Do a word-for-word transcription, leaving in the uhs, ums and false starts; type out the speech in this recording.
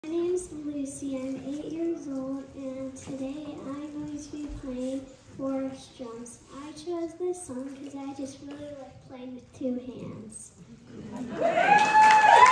My name's Lucy. I'm eight years old, and today I'm going to be playing Forest Drums. I chose this song because I just really like playing with two hands.